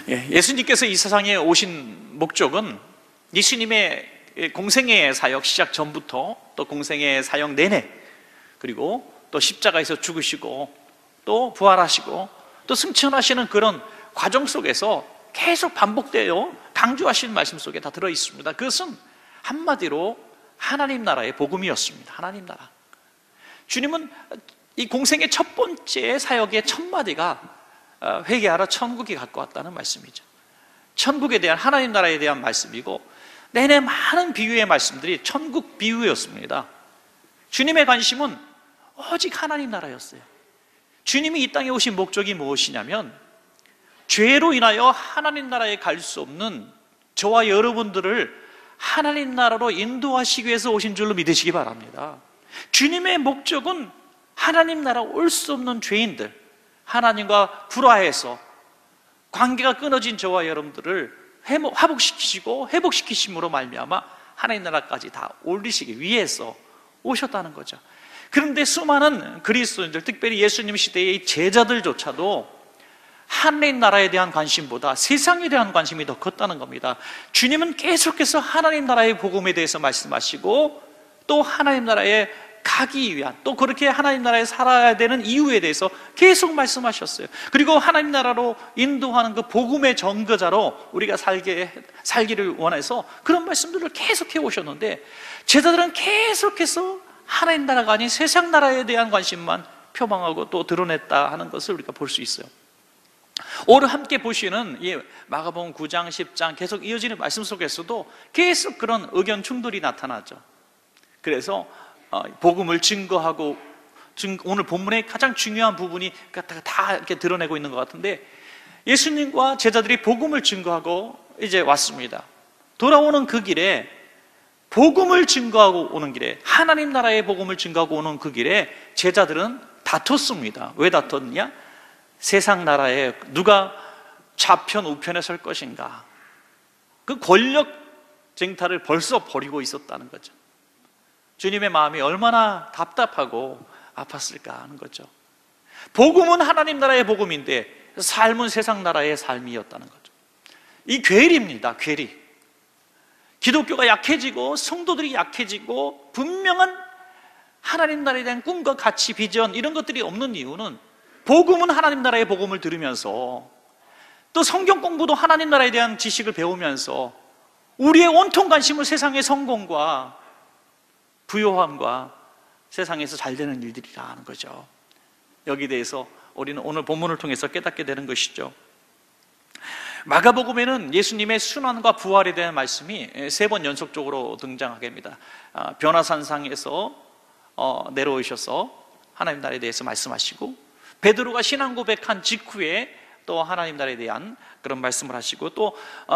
예수님께서 이 세상에 오신 목적은 예수님의 공생애의 사역 시작 전부터 또 공생애의 사역 내내, 그리고 또 십자가에서 죽으시고 또 부활하시고 또 승천하시는 그런 과정 속에서 계속 반복되어 강조하시는 말씀 속에 다 들어있습니다. 그것은 한마디로 하나님 나라의 복음이었습니다. 하나님 나라. 주님은 이 공생의 첫 번째 사역의 첫 마디가 회개하라 천국이 갖고 왔다는 말씀이죠. 천국에 대한, 하나님 나라에 대한 말씀이고, 내내 많은 비유의 말씀들이 천국 비유였습니다. 주님의 관심은 오직 하나님 나라였어요. 주님이 이 땅에 오신 목적이 무엇이냐면, 죄로 인하여 하나님 나라에 갈 수 없는 저와 여러분들을 하나님 나라로 인도하시기 위해서 오신 줄로 믿으시기 바랍니다. 주님의 목적은 하나님 나라 올 수 없는 죄인들, 하나님과 불화해서 관계가 끊어진 저와 여러분들을 화복시키시고 회복시키심으로 말미암아 하나님 나라까지 다 올리시기 위해서 오셨다는 거죠. 그런데 수많은 그리스도인들, 특별히 예수님 시대의 제자들조차도 하나님 나라에 대한 관심보다 세상에 대한 관심이 더 컸다는 겁니다. 주님은 계속해서 하나님 나라의 복음에 대해서 말씀하시고, 또 하나님 나라에 가기 위한, 또 그렇게 하나님 나라에 살아야 되는 이유에 대해서 계속 말씀하셨어요. 그리고 하나님 나라로 인도하는 그 복음의 전거자로 우리가 살기를 원해서 그런 말씀들을 계속해 오셨는데, 제자들은 계속해서 하나님 나라가 아닌 세상 나라에 대한 관심만 표방하고 또 드러냈다 하는 것을 우리가 볼 수 있어요. 오늘 함께 보시는 이 마가복음 9장, 10장 계속 이어지는 말씀 속에서도 계속 그런 의견 충돌이 나타나죠. 그래서 복음을 증거하고, 오늘 본문의 가장 중요한 부분이 다 이렇게 드러내고 있는 것 같은데, 예수님과 제자들이 복음을 증거하고 이제 왔습니다. 돌아오는 그 길에, 복음을 증거하고 오는 길에, 하나님 나라의 복음을 증거하고 오는 그 길에 제자들은 다퉜습니다. 왜 다퉜느냐? 세상 나라에 누가 좌편 우편에 설 것인가, 그 권력 쟁탈을 벌써 벌이고 있었다는 거죠. 주님의 마음이 얼마나 답답하고 아팠을까 하는 거죠. 복음은 하나님 나라의 복음인데 삶은 세상 나라의 삶이었다는 거죠. 이 괴리입니다. 괴리. 기독교가 약해지고 성도들이 약해지고 분명한 하나님 나라에 대한 꿈과 가치, 비전 이런 것들이 없는 이유는, 복음은 하나님 나라의 복음을 들으면서, 또 성경 공부도 하나님 나라에 대한 지식을 배우면서 우리의 온통 관심은 세상의 성공과 부요함과 세상에서 잘 되는 일들이라 하는 거죠. 여기에 대해서 우리는 오늘 본문을 통해서 깨닫게 되는 것이죠. 마가복음에는 예수님의 순환과 부활에 대한 말씀이 3번 연속적으로 등장하게 됩니다. 변화산상에서 내려오셔서 하나님 나라에 대해서 말씀하시고, 베드로가 신앙 고백한 직후에 또 하나님 나라에 대한 그런 말씀을 하시고, 또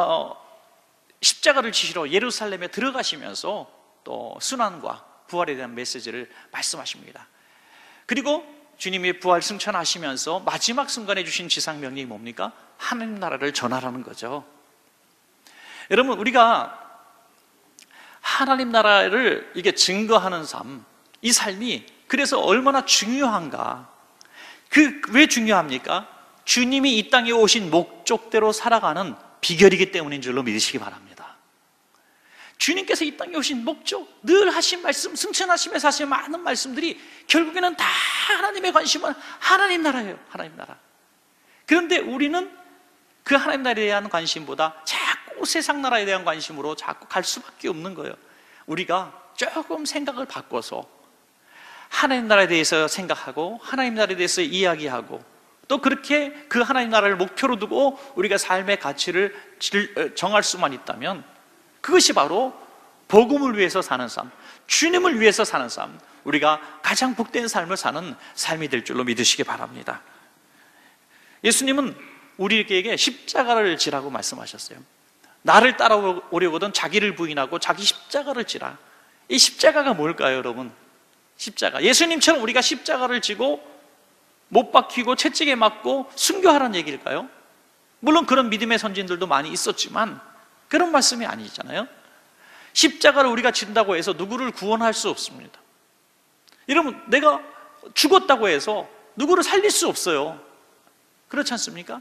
십자가를 지시러 예루살렘에 들어가시면서 또 순환과 부활에 대한 메시지를 말씀하십니다. 그리고 주님이 부활 승천하시면서 마지막 순간에 주신 지상명령이 뭡니까? 하나님 나라를 전하라는 거죠. 여러분, 우리가 하나님 나라를 이게 증거하는 삶, 이 삶이 그래서 얼마나 중요한가. 왜 중요합니까? 주님이 이 땅에 오신 목적대로 살아가는 비결이기 때문인 줄로 믿으시기 바랍니다. 주님께서 이 땅에 오신 목적, 늘 하신 말씀, 승천하시면서 하신 많은 말씀들이 결국에는 다 하나님의 관심은 하나님 나라예요. 하나님 나라. 그런데 우리는 그 하나님 나라에 대한 관심보다 자꾸 세상 나라에 대한 관심으로 자꾸 갈 수밖에 없는 거예요. 우리가 조금 생각을 바꿔서 하나님 나라에 대해서 생각하고 하나님 나라에 대해서 이야기하고, 또 그렇게 그 하나님 나라를 목표로 두고 우리가 삶의 가치를 정할 수만 있다면, 그것이 바로 복음을 위해서 사는 삶, 주님을 위해서 사는 삶, 우리가 가장 복된 삶을 사는 삶이 될 줄로 믿으시기 바랍니다. 예수님은 우리에게 십자가를 지라고 말씀하셨어요. 나를 따라오려거든 자기를 부인하고 자기 십자가를 지라. 이 십자가가 뭘까요, 여러분? 십자가. 예수님처럼 우리가 십자가를 지고 못 박히고 채찍에 맞고 순교하라는 얘기일까요? 물론 그런 믿음의 선진들도 많이 있었지만 그런 말씀이 아니잖아요. 십자가를 우리가 진다고 해서 누구를 구원할 수 없습니다. 여러분, 내가 죽었다고 해서 누구를 살릴 수 없어요. 그렇지 않습니까?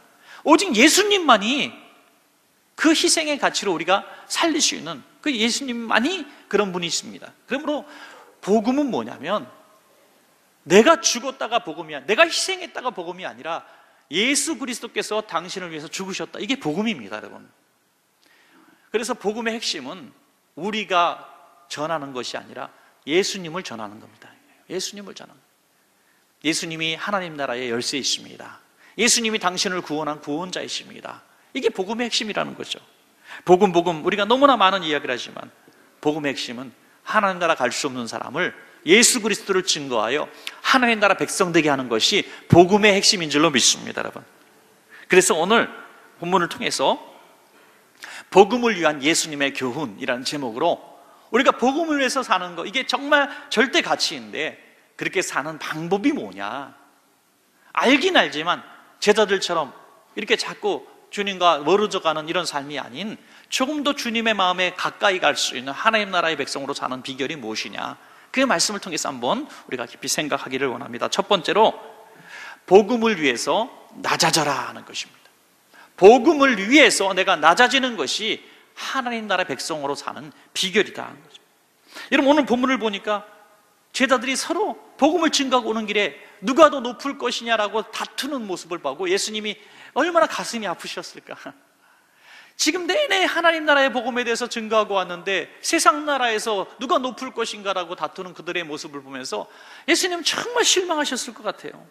오직 예수님만이 그 희생의 가치로 우리가 살릴 수 있는 그 예수님만이 그런 분이십니다. 그러므로 복음은 뭐냐면 내가 죽었다가 복음이야, 내가 희생했다가 복음이 아니라 예수 그리스도께서 당신을 위해서 죽으셨다, 이게 복음입니다, 여러분. 그래서 복음의 핵심은 우리가 전하는 것이 아니라 예수님을 전하는 겁니다. 예수님을 전하는 겁니다. 예수님이 하나님 나라의 열쇠이십니다. 예수님이 당신을 구원한 구원자이십니다. 이게 복음의 핵심이라는 거죠. 복음 우리가 너무나 많은 이야기를 하지만 복음의 핵심은 하나님 나라 갈 수 없는 사람을 예수 그리스도를 증거하여 하나님 나라 백성 되게 하는 것이 복음의 핵심인 줄로 믿습니다, 여러분. 그래서 오늘 본문을 통해서 복음을 위한 예수님의 교훈이라는 제목으로 우리가 복음을 위해서 사는 거, 이게 정말 절대 가치인데 그렇게 사는 방법이 뭐냐, 알긴 알지만 제자들처럼 이렇게 자꾸 주님과 멀어져가는 이런 삶이 아닌 조금 더 주님의 마음에 가까이 갈 수 있는 하나님 나라의 백성으로 사는 비결이 무엇이냐, 그 말씀을 통해서 한번 우리가 깊이 생각하기를 원합니다. 첫 번째로 복음을 위해서 낮아져라 하는 것입니다. 복음을 위해서 내가 낮아지는 것이 하나님 나라의 백성으로 사는 비결이다 하는 거죠. 여러분, 오늘 본문을 보니까 제자들이 서로 복음을 증거하고 오는 길에 누가 더 높을 것이냐라고 다투는 모습을 보고 예수님이 얼마나 가슴이 아프셨을까. 지금 내내 하나님 나라의 복음에 대해서 증거하고 왔는데 세상 나라에서 누가 높을 것인가라고 다투는 그들의 모습을 보면서 예수님은 정말 실망하셨을 것 같아요.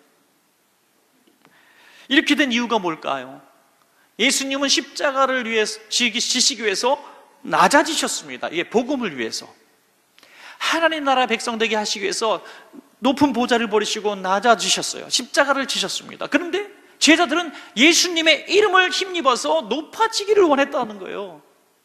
이렇게 된 이유가 뭘까요? 예수님은 십자가를 위해서 지시기 위해서 낮아지셨습니다. 이게 복음을 위해서, 하나님 나라 백성 되게 하시기 위해서 높은 보좌를 버리시고 낮아지셨어요. 십자가를 지셨습니다. 그런데 제자들은 예수님의 이름을 힘입어서 높아지기를 원했다는 거예요.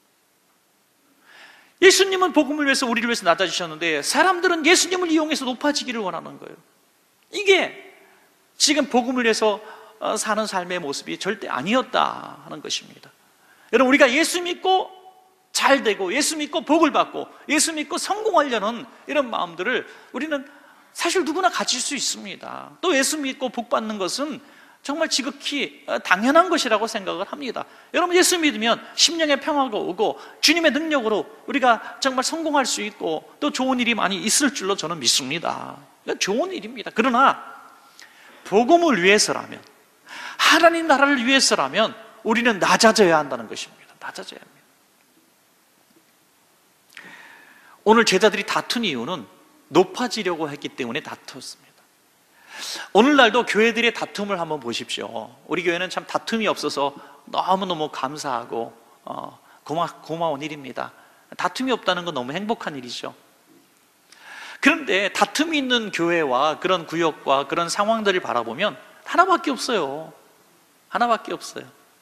예수님은 복음을 위해서, 우리를 위해서 낮아지셨는데 사람들은 예수님을 이용해서 높아지기를 원하는 거예요. 이게 지금 복음을 위해서 사는 삶의 모습이 절대 아니었다 하는 것입니다. 여러분, 우리가 예수 믿고 잘 되고 예수 믿고 복을 받고 예수 믿고 성공하려는 이런 마음들을 우리는 사실 누구나 가질 수 있습니다. 또 예수 믿고 복 받는 것은 정말 지극히 당연한 것이라고 생각을 합니다. 여러분, 예수 믿으면 심령의 평화가 오고 주님의 능력으로 우리가 정말 성공할 수 있고 또 좋은 일이 많이 있을 줄로 저는 믿습니다. 좋은 일입니다. 그러나 복음을 위해서라면, 하나님 나라를 위해서라면 우리는 낮아져야 한다는 것입니다. 낮아져야 합니다. 오늘 제자들이 다툰 이유는 높아지려고 했기 때문에 다투었습니다. 오늘날도 교회들의 다툼을 한번 보십시오. 우리 교회는 참 다툼이 없어서 너무너무 감사하고 고마운 일입니다. 다툼이 없다는 건 너무 행복한 일이죠. 그런데 다툼이 있는 교회와 그런 구역과 그런 상황들을 바라보면 하나밖에 없어요. 하나밖에 없어요.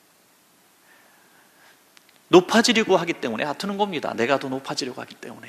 높아지려고 하기 때문에 다투는 겁니다. 내가 더 높아지려고 하기 때문에.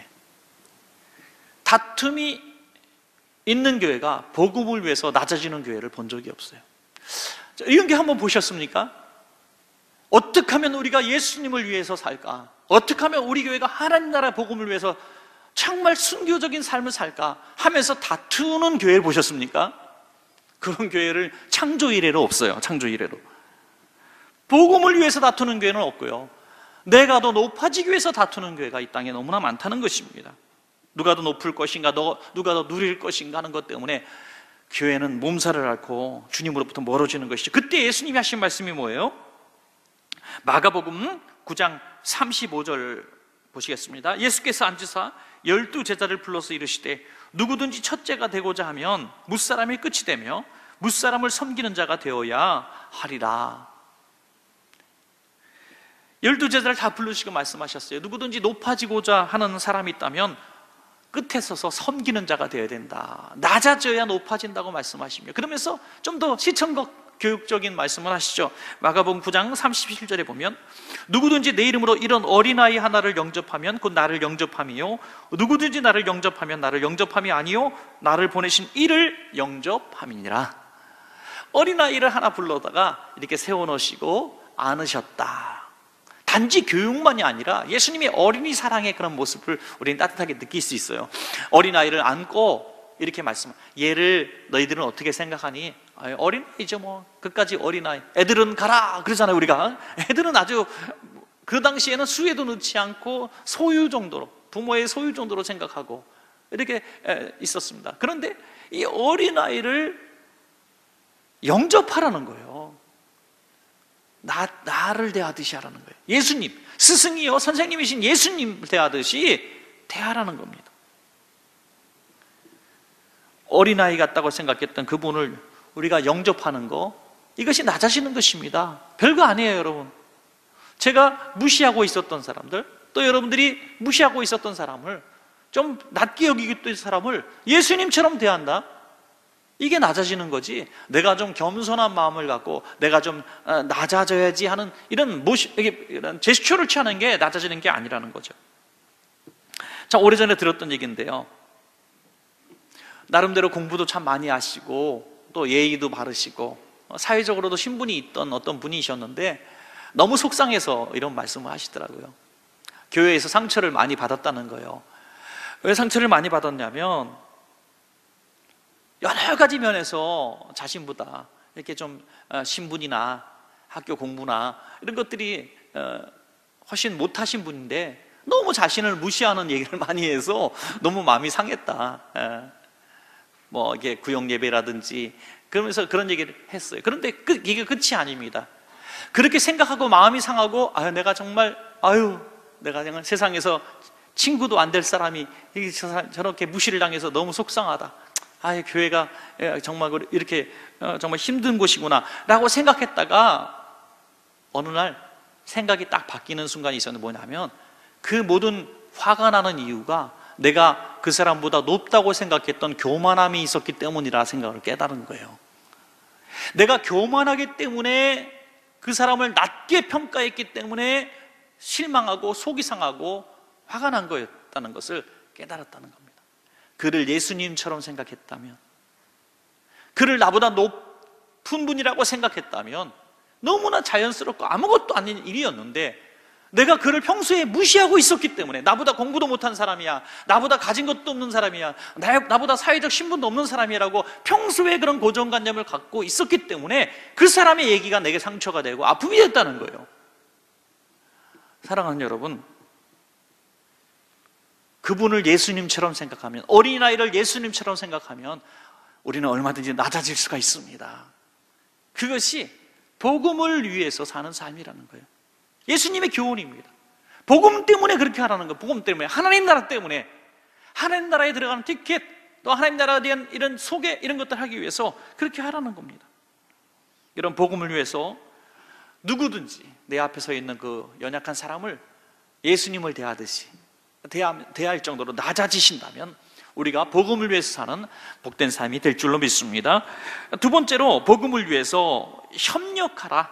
다툼이 있는 교회가 복음을 위해서 낮아지는 교회를 본 적이 없어요. 이런 게 한번 보셨습니까? 어떻게 하면 우리가 예수님을 위해서 살까? 어떻게 하면 우리 교회가 하나님 나라 복음을 위해서 정말 순교적인 삶을 살까 하면서 다투는 교회를 보셨습니까? 그런 교회를 창조 이래로 없어요. 창조 이래로. 복음을 위해서 다투는 교회는 없고요, 내가 더 높아지기 위해서 다투는 교회가 이 땅에 너무나 많다는 것입니다. 누가 더 높을 것인가, 누가 더 누릴 것인가 하는 것 때문에 교회는 몸살을 앓고 주님으로부터 멀어지는 것이죠. 그때 예수님이 하신 말씀이 뭐예요? 마가복음 9장 35절 보시겠습니다. 예수께서 앉으사 12제자를 불러서 이르시되 누구든지 첫째가 되고자 하면 무사람이 끝이 되며 무사람을 섬기는 자가 되어야 하리라. 12제자를 다 부르시고 말씀하셨어요. 누구든지 높아지고자 하는 사람이 있다면 끝에 서서 섬기는 자가 되어야 된다. 낮아져야 높아진다고 말씀하십니다. 그러면서 좀 더 시청각 교육적인 말씀을 하시죠. 마가복음 9장 37절에 보면 누구든지 내 이름으로 이런 어린아이 하나를 영접하면 곧 나를 영접함이요, 누구든지 나를 영접하면 나를 영접함이 아니요 나를 보내신 이를 영접함이니라. 어린아이를 하나 불러다가 이렇게 세워놓으시고 안으셨다. 단지 교육만이 아니라 예수님의 어린이 사랑의 그런 모습을 우리는 따뜻하게 느낄 수 있어요. 어린아이를 안고 이렇게 말씀. 얘를 너희들은 어떻게 생각하니? 어린아이죠 뭐. 그까지 어린아이. 애들은 가라 그러잖아요 우리가. 애들은 아주 그 당시에는 수에도 넣지 않고 소유 정도로, 부모의 소유 정도로 생각하고 이렇게 있었습니다. 그런데 이 어린아이를 영접하라는 거예요. 나를 대하듯이 하라는 거예요. 예수님, 스승이요 선생님이신 예수님을 대하듯이 대하라는 겁니다. 어린아이 같다고 생각했던 그분을 우리가 영접하는 거, 이것이 낮아지는 것입니다. 별거 아니에요 여러분. 제가 무시하고 있었던 사람들, 또 여러분들이 무시하고 있었던 사람을 좀 낮게 여기고 있던 사람을 예수님처럼 대한다? 이게 낮아지는 거지, 내가 좀 겸손한 마음을 갖고 내가 좀 낮아져야지 하는 이런 제스처를 취하는 게 낮아지는 게 아니라는 거죠. 자, 오래전에 들었던 얘기인데요, 나름대로 공부도 참 많이 하시고 또 예의도 바르시고 사회적으로도 신분이 있던 어떤 분이셨는데 너무 속상해서 이런 말씀을 하시더라고요. 교회에서 상처를 많이 받았다는 거예요. 왜 상처를 많이 받았냐면 여러 가지 면에서 자신보다 이렇게 좀 신분이나 학교 공부나 이런 것들이 훨씬 못하신 분인데 너무 자신을 무시하는 얘기를 많이 해서 너무 마음이 상했다. 뭐 이게 구역 예배라든지 그러면서 그런 얘기를 했어요. 그런데 이게 끝이 아닙니다. 그렇게 생각하고 마음이 상하고 내가 정말 내가 정말 세상에서 친구도 안 될 사람이 저렇게 무시를 당해서 너무 속상하다. 교회가 정말 이렇게 정말 힘든 곳이구나 라고 생각했다가 어느 날 생각이 딱 바뀌는 순간이 있었는데 뭐냐면 그 모든 화가 나는 이유가 내가 그 사람보다 높다고 생각했던 교만함이 있었기 때문이라 생각을 깨달은 거예요. 내가 교만하기 때문에 그 사람을 낮게 평가했기 때문에 실망하고 속이 상하고 화가 난 거였다는 것을 깨달았다는 겁니다. 그를 예수님처럼 생각했다면, 그를 나보다 높은 분이라고 생각했다면 너무나 자연스럽고 아무것도 아닌 일이었는데 내가 그를 평소에 무시하고 있었기 때문에, 나보다 공부도 못한 사람이야, 나보다 가진 것도 없는 사람이야, 나보다 사회적 신분도 없는 사람이라고 평소에 그런 고정관념을 갖고 있었기 때문에 그 사람의 얘기가 내게 상처가 되고 아픔이 됐다는 거예요. 사랑하는 여러분, 그분을 예수님처럼 생각하면, 어린아이를 예수님처럼 생각하면 우리는 얼마든지 낮아질 수가 있습니다. 그것이 복음을 위해서 사는 삶이라는 거예요. 예수님의 교훈입니다. 복음 때문에 그렇게 하라는 거예요. 복음 때문에, 하나님 나라 때문에, 하나님 나라에 들어가는 티켓, 또 하나님 나라에 대한 이런 소개, 이런 것들 하기 위해서 그렇게 하라는 겁니다. 이런 복음을 위해서 누구든지 내 앞에 서 있는 그 연약한 사람을 예수님을 대하듯이 대할 정도로 낮아지신다면 우리가 복음을 위해서 사는 복된 삶이 될 줄로 믿습니다. 두 번째로, 복음을 위해서 협력하라.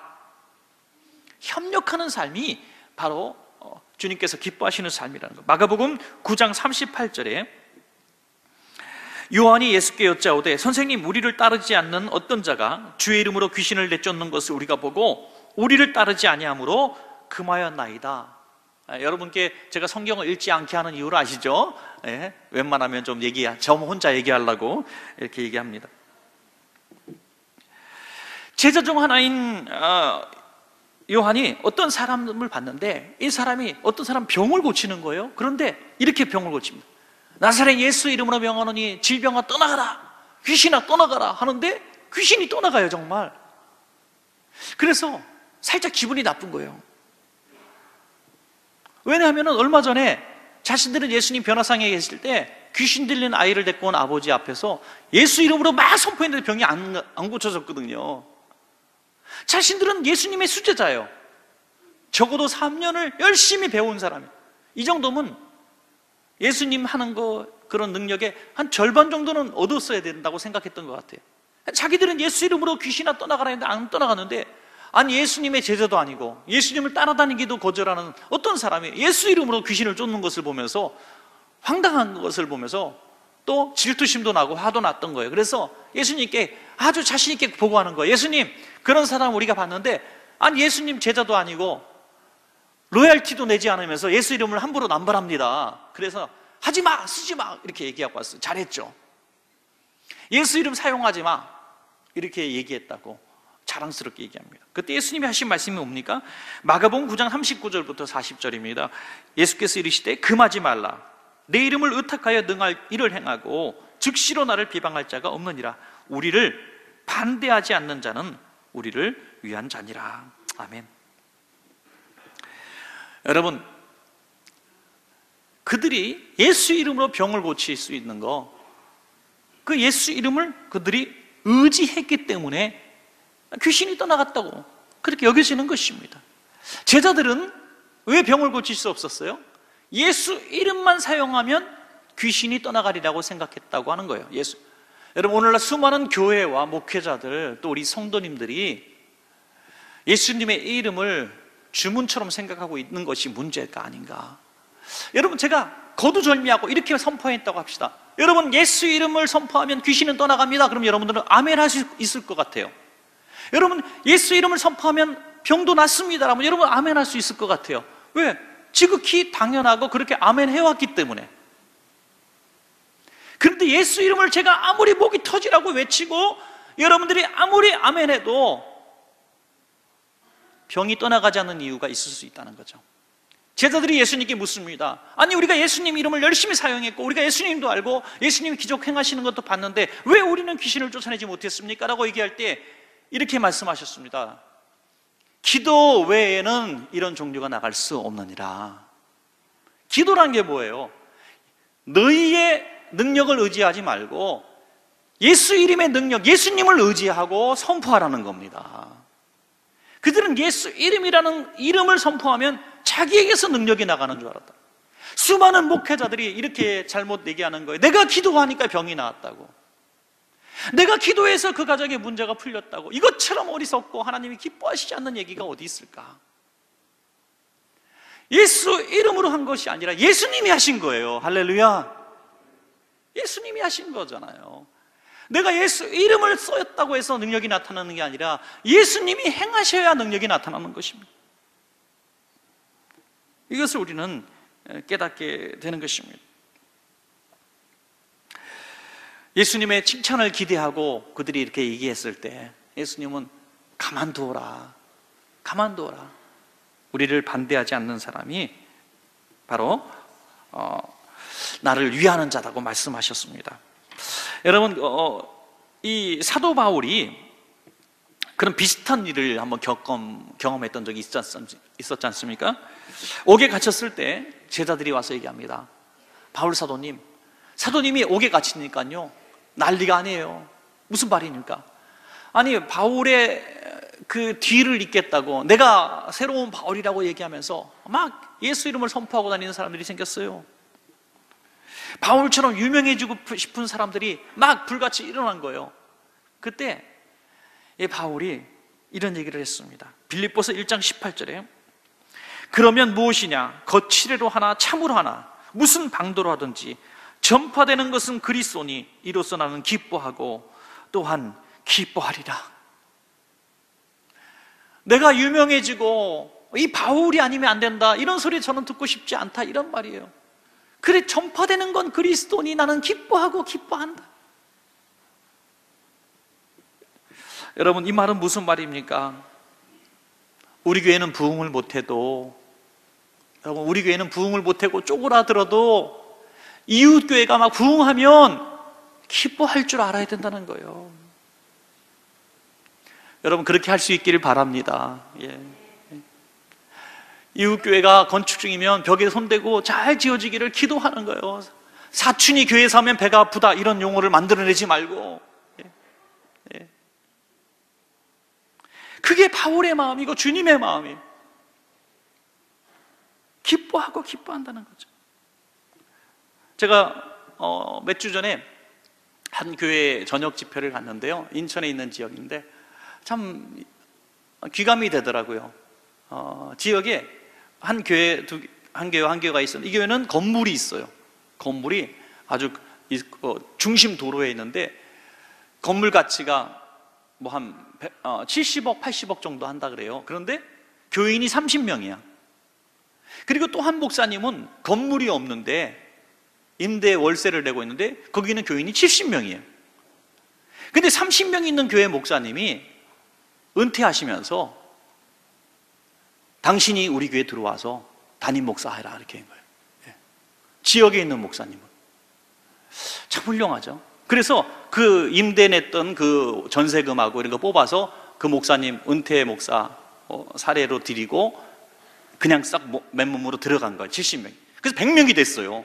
협력하는 삶이 바로 주님께서 기뻐하시는 삶이라는 것. 마가복음 9장 38절에 요한이 예수께 여짜오되 선생님, 우리를 따르지 않는 어떤 자가 주의 이름으로 귀신을 내쫓는 것을 우리가 보고 우리를 따르지 아니하므로 금하였나이다. 여러분께 제가 성경을 읽지 않게 하는 이유를 아시죠? 웬만하면 좀 저 혼자 얘기하려고 이렇게 얘기합니다. 제자 중 하나인 요한이 어떤 사람을 봤는데 이 사람이 어떤 사람 병을 고치는 거예요. 그런데 이렇게 병을 고칩니다. 나사렛 예수 이름으로 명하노니 질병아 떠나가라, 귀신아 떠나가라 하는데 귀신이 떠나가요 정말. 그래서 살짝 기분이 나쁜 거예요. 왜냐하면 얼마 전에 자신들은 예수님 변화상에 계실 때 귀신 들린 아이를 데리고 온 아버지 앞에서 예수 이름으로 막 선포했는데 병이 안 고쳐졌거든요. 자신들은 예수님의 수제자예요. 적어도 3년을 열심히 배운 사람이에요. 이 정도면 예수님 하는 그런 능력의 한 절반 정도는 얻었어야 된다고 생각했던 것 같아요. 자기들은 예수 이름으로 귀신아 떠나가라 했는데 안 떠나갔는데, 아니 예수님의 제자도 아니고 예수님을 따라다니기도 거절하는 어떤 사람이 예수 이름으로 귀신을 쫓는 것을 보면서, 황당한 것을 보면서 또 질투심도 나고 화도 났던 거예요. 그래서 예수님께 아주 자신 있게 보고하는 거예요. 예수님, 그런 사람 우리가 봤는데 아니 예수님 제자도 아니고 로얄티도 내지 않으면서 예수 이름을 함부로 남발합니다. 그래서 하지마, 쓰지마 이렇게 얘기하고 왔어요. 잘했죠. 예수 이름 사용하지 마, 이렇게 얘기했다고 자랑스럽게 얘기합니다. 그때 예수님이 하신 말씀이 뭡니까? 마가복음 9장 39절부터 40절입니다. 예수께서 이르시되 금하지 말라. 내 이름을 의탁하여 능할 일을 행하고 즉시로 나를 비방할 자가 없느니라. 우리를 반대하지 않는 자는 우리를 위한 자니라. 아멘. 여러분, 그들이 예수 이름으로 병을 고칠 수 있는 거, 그 예수 이름을 그들이 의지했기 때문에 귀신이 떠나갔다고 그렇게 여겨지는 것입니다. 제자들은 왜 병을 고칠 수 없었어요? 예수 이름만 사용하면 귀신이 떠나가리라고 생각했다고 하는 거예요. 여러분, 오늘날 수많은 교회와 목회자들, 또 우리 성도님들이 예수님의 이름을 주문처럼 생각하고 있는 것이 문제가 아닌가. 여러분, 제가 거두절미하고 이렇게 선포했다고 합시다. 여러분, 예수 이름을 선포하면 귀신은 떠나갑니다. 그럼 여러분들은 아멘 할 수 있을 것 같아요. 여러분, 예수 이름을 선포하면 병도 낫습니다. 라면 여러분 아멘 할 수 있을 것 같아요. 왜? 지극히 당연하고 그렇게 아멘 해왔기 때문에. 그런데 예수 이름을 제가 아무리 목이 터지라고 외치고 여러분들이 아무리 아멘 해도 병이 떠나가지 않는 이유가 있을 수 있다는 거죠. 제자들이 예수님께 묻습니다. 아니, 우리가 예수님 이름을 열심히 사용했고 우리가 예수님도 알고 예수님이 기적 행하시는 것도 봤는데 왜 우리는 귀신을 쫓아내지 못했습니까? 라고 얘기할 때 이렇게 말씀하셨습니다. 기도 외에는 이런 종류가 나갈 수 없느니라. 기도란 게 뭐예요? 너희의 능력을 의지하지 말고 예수 이름의 능력, 예수님을 의지하고 선포하라는 겁니다. 그들은 예수 이름이라는 이름을 선포하면 자기에게서 능력이 나가는 줄 알았다. 수많은 목회자들이 이렇게 잘못 얘기하는 거예요. 내가 기도하니까 병이 나았다고, 내가 기도해서 그 가정의 문제가 풀렸다고. 이것처럼 어리석고 하나님이 기뻐하시지 않는 얘기가 어디 있을까? 예수 이름으로 한 것이 아니라 예수님이 하신 거예요. 할렐루야. 예수님이 하신 거잖아요. 내가 예수 이름을 썼다고 해서 능력이 나타나는 게 아니라 예수님이 행하셔야 능력이 나타나는 것입니다. 이것을 우리는 깨닫게 되는 것입니다. 예수님의 칭찬을 기대하고 그들이 이렇게 얘기했을 때 예수님은 가만두어라, 가만두어라. 우리를 반대하지 않는 사람이 바로 나를 위하는 자라고 말씀하셨습니다. 여러분, 이 사도 바울이 그런 비슷한 일을 한번 경험했던 적이 있었지 않습니까? 옥에 갇혔을 때 제자들이 와서 얘기합니다. 바울 사도님이 옥에 갇히니까요 난리가 아니에요. 무슨 말입니까? 아니, 바울의 그 뒤를 잇겠다고 내가 새로운 바울이라고 얘기하면서 막 예수 이름을 선포하고 다니는 사람들이 생겼어요. 바울처럼 유명해지고 싶은 사람들이 막 불같이 일어난 거예요. 그때 이 바울이 이런 얘기를 했습니다. 빌립보서 1장 18절에 그러면 무엇이냐? 거칠애로 하나 참으로 하나 무슨 방도로 하든지 전파되는 것은 그리스도니 이로써 나는 기뻐하고 또한 기뻐하리라. 내가 유명해지고 이 바울이 아니면 안 된다 이런 소리 저는 듣고 싶지 않다 이런 말이에요. 그래, 전파되는 건 그리스도니 나는 기뻐하고 기뻐한다. 여러분, 이 말은 무슨 말입니까? 우리 교회는 부흥을 못해도, 여러분, 우리 교회는 부흥을 못하고 쪼그라들어도 이웃 교회가 막 부흥하면 기뻐할 줄 알아야 된다는 거예요. 여러분, 그렇게 할 수 있기를 바랍니다. 예. 이웃 교회가 건축 중이면 벽에 손대고 잘 지어지기를 기도하는 거예요. 사춘이 교회 사면 배가 아프다 이런 용어를 만들어내지 말고. 예. 예. 그게 바울의 마음이고 주님의 마음이에요. 기뻐하고 기뻐한다는 거죠. 제가 몇 주 전에 한 교회 저녁 집회를 갔는데요. 인천에 있는 지역인데 참 귀감이 되더라고요. 지역에 한 교회가 있었는데 이 교회는 건물이 있어요. 건물이 아주 중심 도로에 있는데 건물 가치가 뭐 한 70억, 80억 정도 한다 그래요. 그런데 교인이 30명이야. 그리고 또 한 목사님은 건물이 없는데 임대 월세를 내고 있는데 거기는 교인이 70명이에요. 근데 30명 있는 교회 목사님이 은퇴하시면서 당신이 우리 교회에 들어와서 담임 목사해라 이렇게 한 거예요. 지역에 있는 목사님은. 참 훌륭하죠. 그래서 그 임대 냈던 그 전세금하고 이런 거 뽑아서 그 목사님 은퇴 목사 사례로 드리고 그냥 싹 맨몸으로 들어간 거예요. 70명이. 그래서 100명이 됐어요.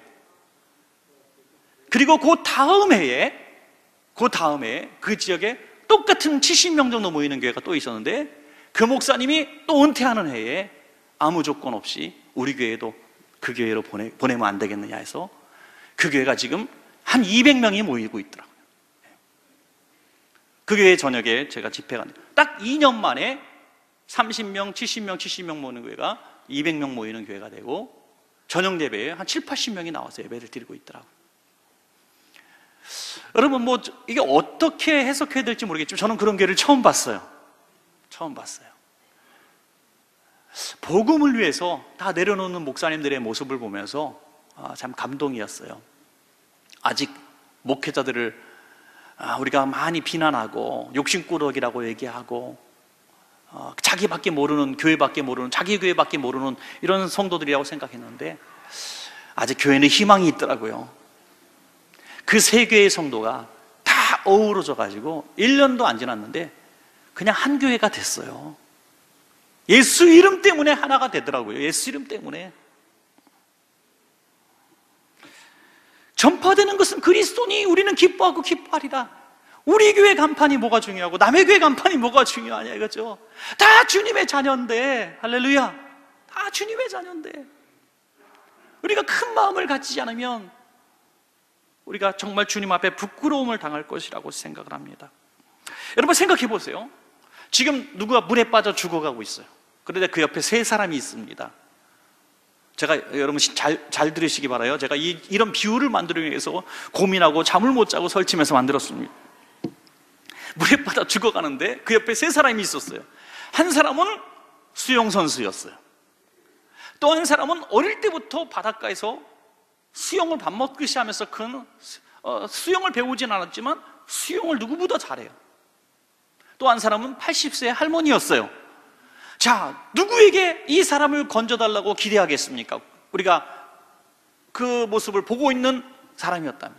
그리고 그 다음 해에 그 지역에 똑같은 70명 정도 모이는 교회가 또 있었는데 그 목사님이 또 은퇴하는 해에 아무 조건 없이 우리 교회도 그 교회로 보내면 안 되겠느냐 해서 그 교회가 지금 한 200명이 모이고 있더라고요. 그 교회 저녁에 제가 집회가 딱 2년 만에 30명, 70명 모이는 교회가 200명 모이는 교회가 되고 저녁 예배에 한 7, 80명이 나와서 예배를 드리고 있더라고요. 여러분 뭐 이게 어떻게 해석해야 될지 모르겠지만 저는 그런 교회를 처음 봤어요. 복음을 위해서 다 내려놓는 목사님들의 모습을 보면서 참 감동이었어요. 아직 목회자들을 우리가 많이 비난하고 욕심꾸러기라고 얘기하고 자기밖에 모르는, 교회밖에 모르는, 자기 교회밖에 모르는 이런 성도들이라고 생각했는데 아직 교회는 희망이 있더라고요. 그 세 교회의 성도가 다 어우러져 가지고 1년도 안 지났는데 그냥 한 교회가 됐어요. 예수 이름 때문에 하나가 되더라고요. 예수 이름 때문에. 전파되는 것은 그리스도니 우리는 기뻐하고 기뻐하리라. 우리 교회 간판이 뭐가 중요하고 남의 교회 간판이 뭐가 중요하냐 이거죠. 다 주님의 자녀인데, 할렐루야, 다 주님의 자녀인데 우리가 큰 마음을 가지지 않으면 우리가 정말 주님 앞에 부끄러움을 당할 것이라고 생각을 합니다. 여러분 생각해 보세요. 지금 누구가 물에 빠져 죽어가고 있어요. 그런데 그 옆에 세 사람이 있습니다. 제가 여러분 잘 들으시기 바라요. 제가 이런 비유를 만들기 위해서 고민하고 잠을 못 자고 설치면서 만들었습니다. 물에 빠져 죽어가는데 그 옆에 세 사람이 있었어요. 한 사람은 수영선수였어요. 또 한 사람은 어릴 때부터 바닷가에서 수영을 밥 먹듯이 하면서 수영을 배우진 않았지만 수영을 누구보다 잘해요. 또 한 사람은 80세 할머니였어요. 자, 누구에게 이 사람을 건져달라고 기대하겠습니까? 우리가 그 모습을 보고 있는 사람이었다면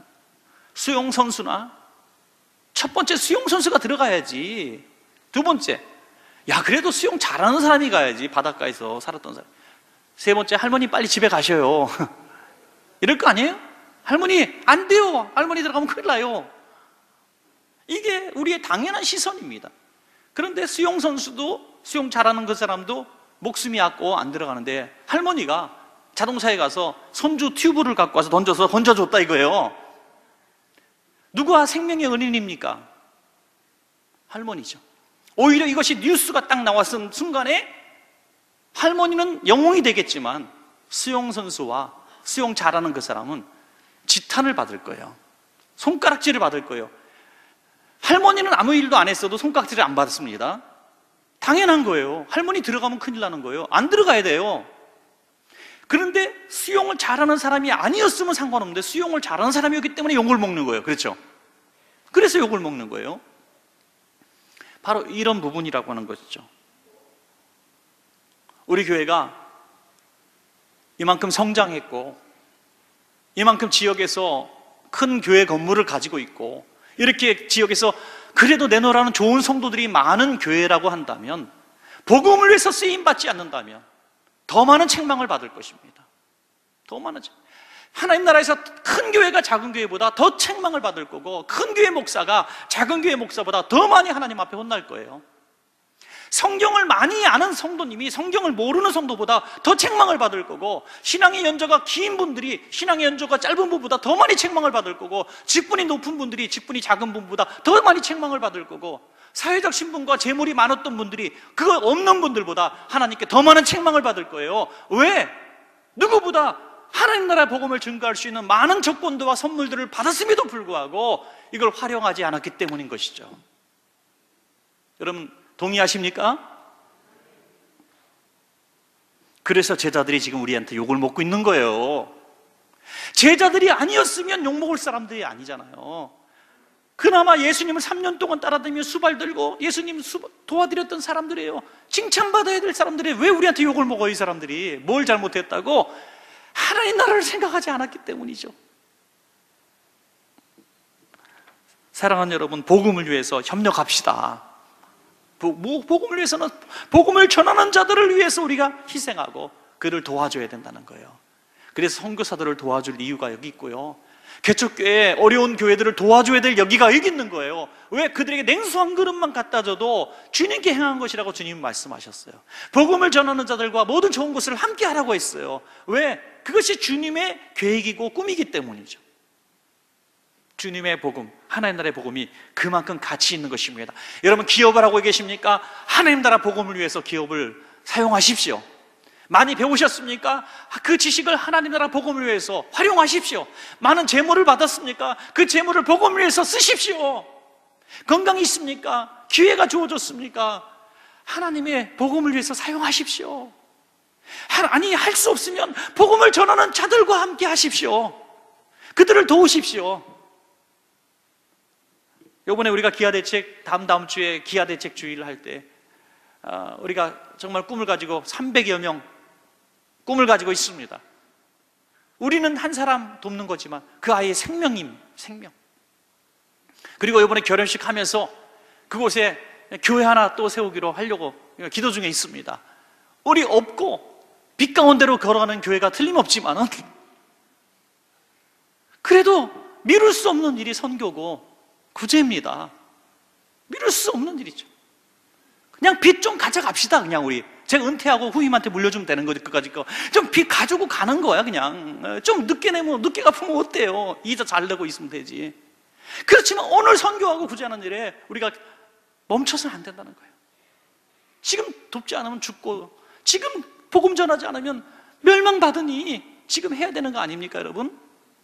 수영선수나 첫 번째 수영선수가 들어가야지. 두 번째, 야 그래도 수영 잘하는 사람이 가야지. 바닷가에서 살았던 사람. 세 번째, 할머니 빨리 집에 가셔요. 이럴 거 아니에요? 할머니 안 돼요. 할머니 들어가면 큰일 나요. 이게 우리의 당연한 시선입니다. 그런데 수영선수도 수영 잘하는 그 사람도 목숨이 얕고 안 들어가는데 할머니가 자동차에 가서 손주 튜브를 갖고 와서 던져줬다 이거예요. 누가 생명의 은인입니까? 할머니죠. 오히려 이것이 뉴스가 딱 나왔던 순간에 할머니는 영웅이 되겠지만 수영선수와 수영 잘하는 그 사람은 지탄을 받을 거예요. 손가락질을 받을 거예요. 할머니는 아무 일도 안 했어도 손가락질을 안 받습니다. 당연한 거예요. 할머니 들어가면 큰일 나는 거예요. 안 들어가야 돼요. 그런데 수영을 잘하는 사람이 아니었으면 상관없는데 수영을 잘하는 사람이었기 때문에 욕을 먹는 거예요. 그렇죠? 그래서 욕을 먹는 거예요. 바로 이런 부분이라고 하는 것이죠. 우리 교회가 이만큼 성장했고 이만큼 지역에서 큰 교회 건물을 가지고 있고 이렇게 지역에서 그래도 내놓으라는 좋은 성도들이 많은 교회라고 한다면, 복음을 위해서 쓰임받지 않는다면 더 많은 책망을 받을 것입니다. 더 많은 책망. 하나님 나라에서 큰 교회가 작은 교회보다 더 책망을 받을 거고, 큰 교회 목사가 작은 교회 목사보다 더 많이 하나님 앞에 혼날 거예요. 성경을 많이 아는 성도님이 성경을 모르는 성도보다 더 책망을 받을 거고, 신앙의 연조가 긴 분들이 신앙의 연조가 짧은 분보다 더 많이 책망을 받을 거고, 직분이 높은 분들이 직분이 작은 분보다 더 많이 책망을 받을 거고, 사회적 신분과 재물이 많았던 분들이 그거 없는 분들보다 하나님께 더 많은 책망을 받을 거예요. 왜? 누구보다 하나님 나라의 복음을 증거할 수 있는 많은 조건도와 선물들을 받았음에도 불구하고 이걸 활용하지 않았기 때문인 것이죠. 여러분 동의하십니까? 그래서 제자들이 지금 우리한테 욕을 먹고 있는 거예요. 제자들이 아니었으면 욕먹을 사람들이 아니잖아요. 그나마 예수님을 3년 동안 따라다니며 수발 들고 예수님 도와드렸던 사람들이에요. 칭찬받아야 될 사람들이 왜 우리한테 욕을 먹어요? 이 사람들이 뭘 잘못했다고? 하나님 나라를 생각하지 않았기 때문이죠. 사랑하는 여러분, 복음을 위해서 협력합시다. 복음을 위해서는 복음을 전하는 자들을 위해서 우리가 희생하고 그를 도와줘야 된다는 거예요. 그래서 선교사들을 도와줄 이유가 여기 있고요, 개척교회 어려운 교회들을 도와줘야 될 여기가 여기 있는 거예요. 왜? 그들에게 냉수 한 그릇만 갖다 줘도 주님께 행한 것이라고 주님 말씀하셨어요. 복음을 전하는 자들과 모든 좋은 것을 함께 하라고 했어요. 왜? 그것이 주님의 계획이고 꿈이기 때문이죠. 주님의 복음, 하나님 나라의 복음이 그만큼 가치 있는 것입니다. 여러분, 기업을 하고 계십니까? 하나님 나라 복음을 위해서 기업을 사용하십시오. 많이 배우셨습니까? 그 지식을 하나님 나라 복음을 위해서 활용하십시오. 많은 재물을 받았습니까? 그 재물을 복음을 위해서 쓰십시오. 건강이 있습니까? 기회가 주어졌습니까? 하나님의 복음을 위해서 사용하십시오. 아니, 할 수 없으면 복음을 전하는 자들과 함께 하십시오. 그들을 도우십시오. 이번에 우리가 기아대책, 다음 주에 기아대책 주의를 할 때 우리가 정말 꿈을 가지고 300여 명 꿈을 가지고 있습니다. 우리는 한 사람 돕는 거지만 그 아이의 생명. 그리고 이번에 결혼식 하면서 그곳에 교회 하나 또 세우기로 하려고 기도 중에 있습니다. 우리 없고 빛 가운데로 걸어가는 교회가 틀림없지만은 그래도 미룰 수 없는 일이 선교고 구제입니다. 미룰 수 없는 일이죠. 그냥 빚 좀 가져갑시다. 그냥 우리 제가 은퇴하고 후임한테 물려주면 되는 거지. 그까짓 거 좀 빚 가지고 가는 거야. 그냥 좀 늦게 내면, 늦게 갚으면 어때요? 이자 잘 내고 있으면 되지. 그렇지만 오늘 선교하고 구제하는 일에 우리가 멈춰서는 안 된다는 거예요. 지금 돕지 않으면 죽고, 지금 복음 전하지 않으면 멸망받으니 지금 해야 되는 거 아닙니까, 여러분?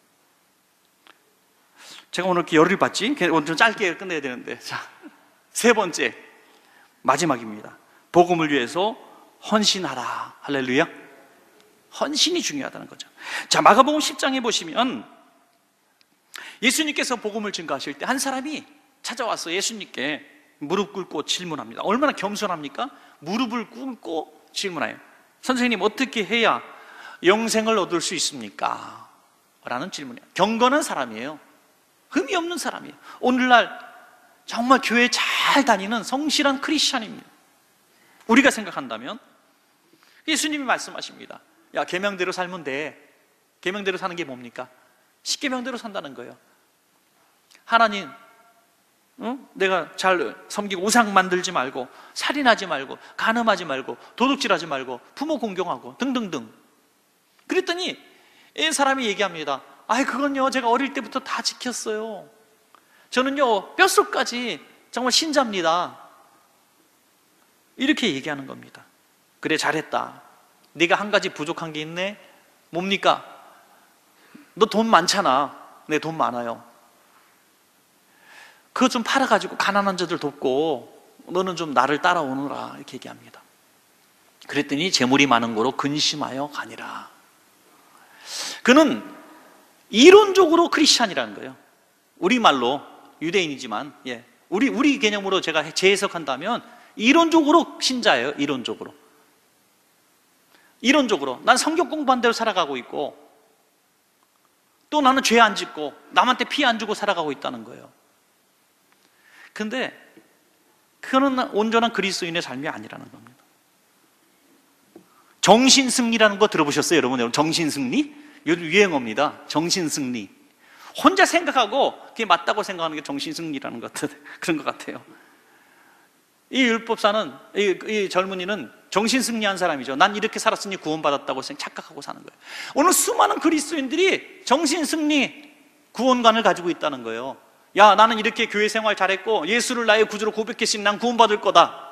제가 오늘 이렇게 열을 받지? 오늘 좀 짧게 끝내야 되는데. 자, 세 번째, 마지막입니다. 복음을 위해서 헌신하라. 할렐루야. 헌신이 중요하다는 거죠. 자, 마가복음 10장에 보시면 예수님께서 복음을 증거하실 때 한 사람이 찾아와서 예수님께 무릎 꿇고 질문합니다. 얼마나 겸손합니까? 무릎을 꿇고 질문해요. 선생님, 어떻게 해야 영생을 얻을 수 있습니까? 라는 질문이에요. 경건한 사람이에요. 흠이 없는 사람이에요. 오늘날 정말 교회 잘 다니는 성실한 크리스찬입니다. 우리가 생각한다면 예수님이 말씀하십니다. 야, 계명대로 살면 돼. 계명대로 사는 게 뭡니까? 십계명대로 산다는 거예요. 하나님, 내가 잘 섬기고 우상 만들지 말고, 살인하지 말고, 간음하지 말고, 도둑질하지 말고, 부모 공경하고 등등등. 그랬더니 이 사람이 얘기합니다. 아이, 그건요, 제가 어릴 때부터 다 지켰어요. 저는요, 뼛속까지 정말 신자입니다. 이렇게 얘기하는 겁니다. 그래, 잘했다. 네가 한 가지 부족한 게 있네. 뭡니까? 너 돈 많잖아. 네, 돈 많아요. 그거 좀 팔아가지고 가난한 자들 돕고 너는 좀 나를 따라오느라, 이렇게 얘기합니다. 그랬더니 재물이 많은 거로 근심하여 가니라. 그는 이론적으로 크리스찬이라는 거예요. 우리말로 유대인이지만, 우리 개념으로 제가 재해석한다면 이론적으로 신자예요. 이론적으로 난 성경 공부한 대로 살아가고 있고, 또 나는 죄 안 짓고 남한테 피해 안 주고 살아가고 있다는 거예요. 근데 그거는 온전한 그리스도인의 삶이 아니라는 겁니다. 정신승리라는 거 들어보셨어요, 여러분? 정신승리? 요즘 유행어입니다. 정신승리. 혼자 생각하고 그게 맞다고 생각하는 게 정신승리라는 그런 것 같아요. 이 율법사는, 이 젊은이는 정신승리한 사람이죠. 난 이렇게 살았으니 구원받았다고 착각하고 사는 거예요. 오늘 수많은 그리스도인들이 정신승리 구원관을 가지고 있다는 거예요. 야, 나는 이렇게 교회 생활 잘했고 예수를 나의 구주로 고백했으니 난 구원받을 거다.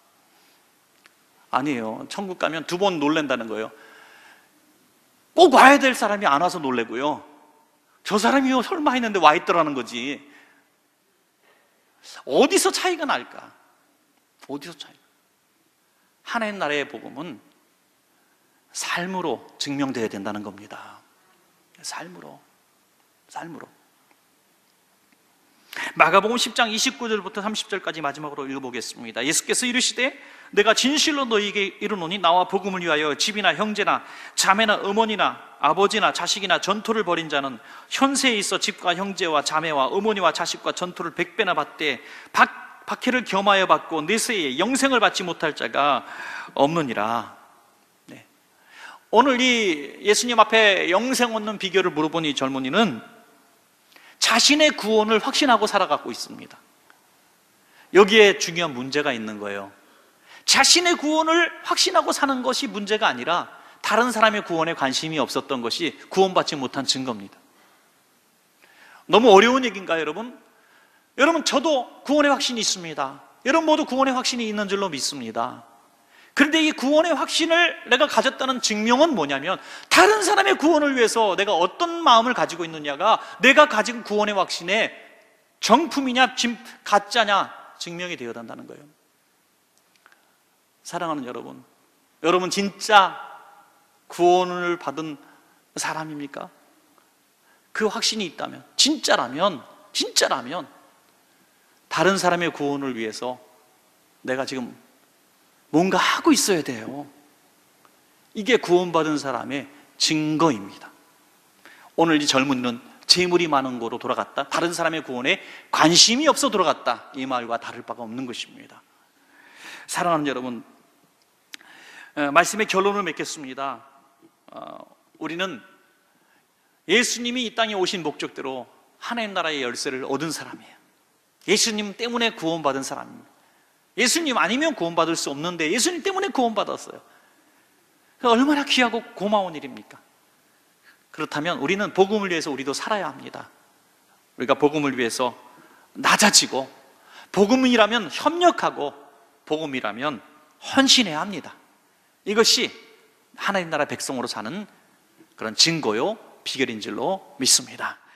아니에요. 천국 가면 2번 놀란다는 거예요. 꼭 와야 될 사람이 안 와서 놀래고요, 저 사람이요 설마 했는데 와 있더라는 거지. 어디서 차이가 날까? 어디서 차이가? 하나님 나라의 복음은 삶으로 증명되어야 된다는 겁니다. 삶으로. 마가복음 10장 29절부터 30절까지 마지막으로 읽어보겠습니다. 예수께서 이르시되 내가 진실로 너희에게 이르노니 나와 복음을 위하여 집이나 형제나 자매나 어머니나 아버지나 자식이나 전토를 벌인 자는 현세에 있어 집과 형제와 자매와 어머니와 자식과 전토를 100배나 받되 박해를 겸하여 받고 내세에 영생을 받지 못할 자가 없느니라. 네. 오늘 이 예수님 앞에 영생 얻는 비결을 물어본 이 젊은이는 자신의 구원을 확신하고 살아가고 있습니다. 여기에 중요한 문제가 있는 거예요. 자신의 구원을 확신하고 사는 것이 문제가 아니라 다른 사람의 구원에 관심이 없었던 것이 구원받지 못한 증거입니다. 너무 어려운 얘기인가요, 여러분? 여러분, 저도 구원의 확신이 있습니다. 여러분 모두 구원의 확신이 있는 줄로 믿습니다. 그런데 이 구원의 확신을 내가 가졌다는 증명은 뭐냐면 다른 사람의 구원을 위해서 내가 어떤 마음을 가지고 있느냐가 내가 가진 구원의 확신의 정품이냐 가짜냐 증명이 되어야 한다는 거예요. 사랑하는 여러분, 여러분 진짜 구원을 받은 사람입니까? 그 확신이 있다면, 진짜라면 다른 사람의 구원을 위해서 내가 지금 뭔가 하고 있어야 돼요. 이게 구원받은 사람의 증거입니다. 오늘 이 젊은이는 재물이 많은 거로 돌아갔다, 다른 사람의 구원에 관심이 없어 돌아갔다, 이 말과 다를 바가 없는 것입니다. 사랑하는 여러분, 말씀의 결론을 맺겠습니다. 우리는 예수님이 이 땅에 오신 목적대로 하나님 나라의 열쇠를 얻은 사람이에요. 예수님 때문에 구원받은 사람입니다. 예수님 아니면 구원받을 수 없는데 예수님 때문에 구원받았어요. 얼마나 귀하고 고마운 일입니까? 그렇다면 우리는 복음을 위해서 우리도 살아야 합니다. 우리가 복음을 위해서 낮아지고, 복음이라면 협력하고, 복음이라면 헌신해야 합니다. 이것이 하나님 나라 백성으로 사는 그런 증거요 비결인 줄로 믿습니다.